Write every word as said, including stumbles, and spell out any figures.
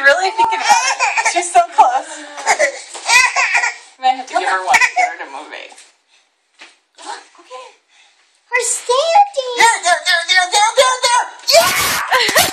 really thinking about it. She's so close. I might have to give her one to get her to move it. Okay. We're standing. There, there, there, there, there, there, there. Yeah!